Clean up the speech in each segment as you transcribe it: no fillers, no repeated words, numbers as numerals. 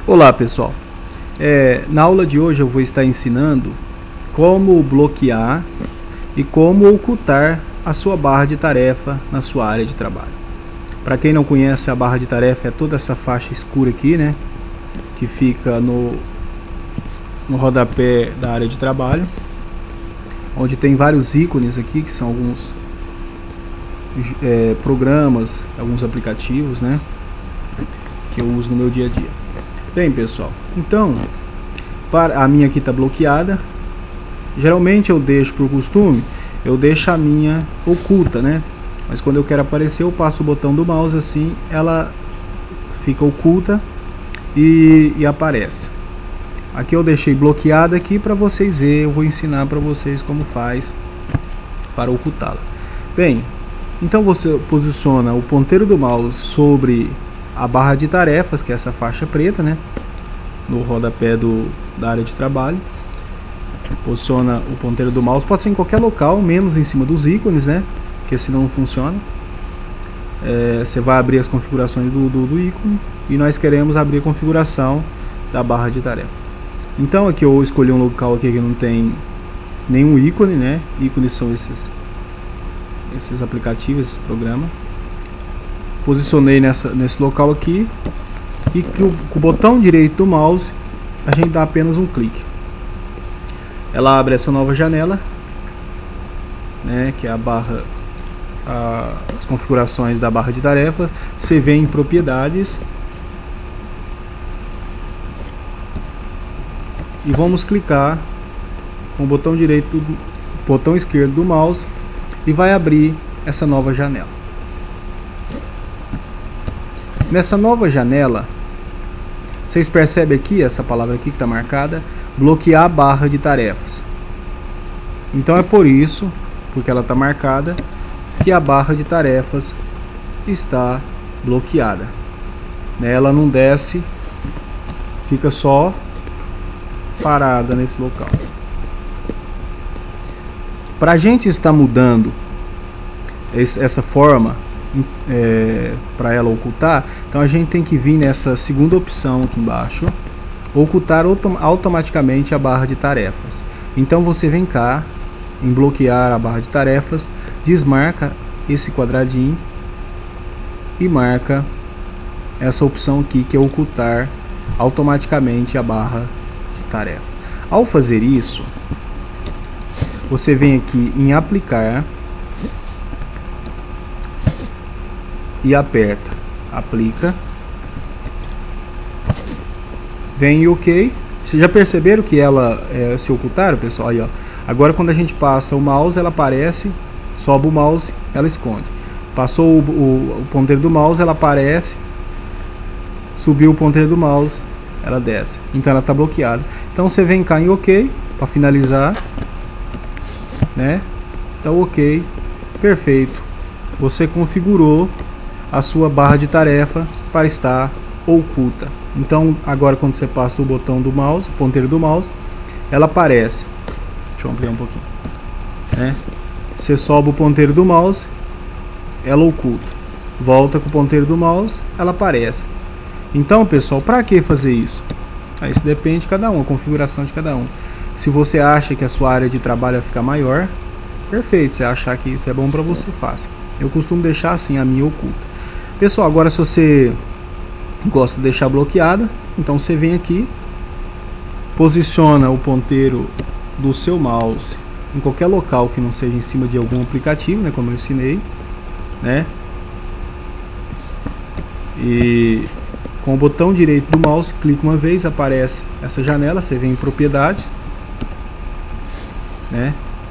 Olá pessoal, na aula de hoje eu vou estar ensinando como bloquear e como ocultar a sua barra de tarefa na sua área de trabalho. Para quem não conhece, a barra de tarefa é toda essa faixa escura aqui, né, que fica no rodapé da área de trabalho, onde tem vários ícones aqui, que são alguns programas, alguns aplicativos, né, que eu uso no meu dia a dia. Bem pessoal, então a minha aqui está bloqueada. Geralmente eu deixo por costume, eu deixo a minha oculta, né? Mas quando eu quero aparecer, eu passo o botão do mouse assim, ela fica oculta e aparece. Aqui eu deixei bloqueada aqui para vocês verem, eu vou ensinar para vocês como faz para ocultá-la. Bem, então você posiciona o ponteiro do mouse sobre a barra de tarefas, que é essa faixa preta, né, no rodapé da área de trabalho. Posiciona o ponteiro do mouse, pode ser em qualquer local, menos em cima dos ícones, né, porque senão não funciona. Você vai abrir as configurações do ícone, e nós queremos abrir a configuração da barra de tarefa. Então aqui eu escolhi um local aqui que não tem nenhum ícone, né, ícones são esses aplicativos, esses programas. Posicionei nesse local aqui, e com o botão direito do mouse a gente dá apenas um clique. Ela abre essa nova janela, né, que é as configurações da barra de tarefa. Você vem em propriedades e vamos clicar com o botão esquerdo do mouse e vai abrir essa nova janela. Nessa nova janela, vocês percebem aqui, essa palavra aqui que está marcada, bloquear a barra de tarefas. Então é por isso, porque ela está marcada, que a barra de tarefas está bloqueada. Ela não desce, fica só parada nesse local. Para a gente estar mudando essa forma, para ela ocultar, então a gente tem que vir nessa segunda opção aqui embaixo, ocultar automaticamente a barra de tarefas. Então você vem cá em bloquear a barra de tarefas, desmarca esse quadradinho e marca essa opção aqui, que é ocultar automaticamente a barra de tarefas. Ao fazer isso, você vem aqui em aplicar e aperta aplica, vem em OK. Vocês já perceberam que ela se ocultaram, pessoal? Aí, ó. Agora quando a gente passa o mouse, ela aparece, sobe o mouse, ela esconde. Passou o ponteiro do mouse, ela aparece, subiu o ponteiro do mouse, ela desce. Então ela está bloqueada. Então você vem cá em OK para finalizar, né? Então OK, perfeito. Você configurou a sua barra de tarefa para estar oculta. Então agora quando você passa o botão do mouse, o ponteiro do mouse, ela aparece. Deixa eu ampliar um pouquinho, né? Você sobe o ponteiro do mouse, ela oculta. Volta com o ponteiro do mouse, ela aparece. Então pessoal, para que fazer isso? Aí isso depende de cada um, a configuração de cada um. Se você acha que a sua área de trabalho vai ficar maior, perfeito. Se achar que isso é bom para você, faça. Eu costumo deixar assim a minha oculta. Pessoal, agora se você gosta de deixar bloqueada, então você vem aqui, posiciona o ponteiro do seu mouse em qualquer local que não seja em cima de algum aplicativo, né, como eu ensinei, né? E com o botão direito do mouse, clica uma vez, aparece essa janela, você vem em propriedades, né?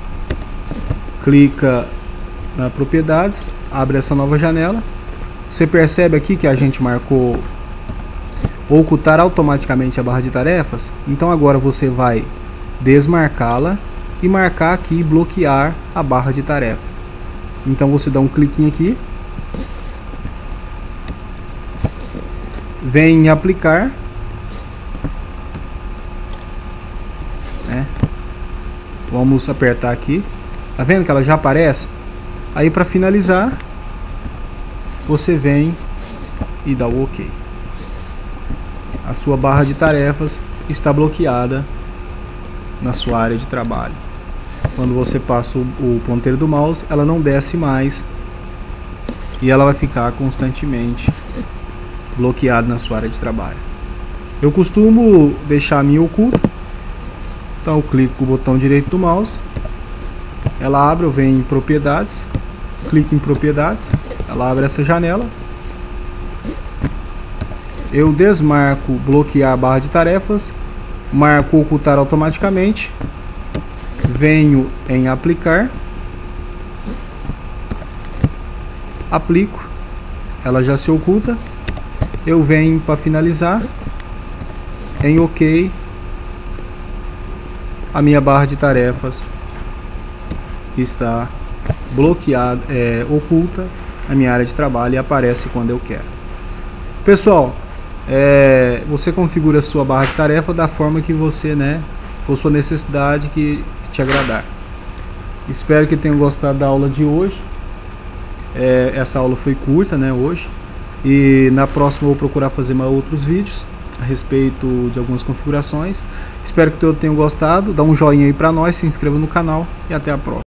Clica na propriedades, abre essa nova janela. Você percebe aqui que a gente marcou ocultar automaticamente a barra de tarefas. Então agora você vai desmarcá-la e marcar aqui bloquear a barra de tarefas. Então você dá um cliquinho aqui, vem em aplicar, né? Vamos apertar aqui. Tá vendo que ela já aparece? Aí para finalizar, você vem e dá o OK. a sua barra de tarefas está bloqueada na sua área de trabalho. Quando você passa o ponteiro do mouse, ela não desce mais e ela vai ficar constantemente bloqueada na sua área de trabalho. Eu costumo deixar a minha oculta, então eu clico com o botão direito do mouse, ela abre, eu venho em propriedades, clico em propriedades, ela abre essa janela, eu desmarco bloquear a barra de tarefas, marco ocultar automaticamente, venho em aplicar, aplico, ela já se oculta, eu venho para finalizar, em OK, a minha barra de tarefas está bloqueada, oculta na minha área de trabalho e aparece quando eu quero. Pessoal, você configura a sua barra de tarefa da forma que você, for sua necessidade, que te agradar. Espero que tenham gostado da aula de hoje. Essa aula foi curta, hoje, e na próxima eu vou procurar fazer mais outros vídeos a respeito de algumas configurações. Espero que todos tenham gostado. Dá um joinha aí pra nós, se inscreva no canal e até a próxima.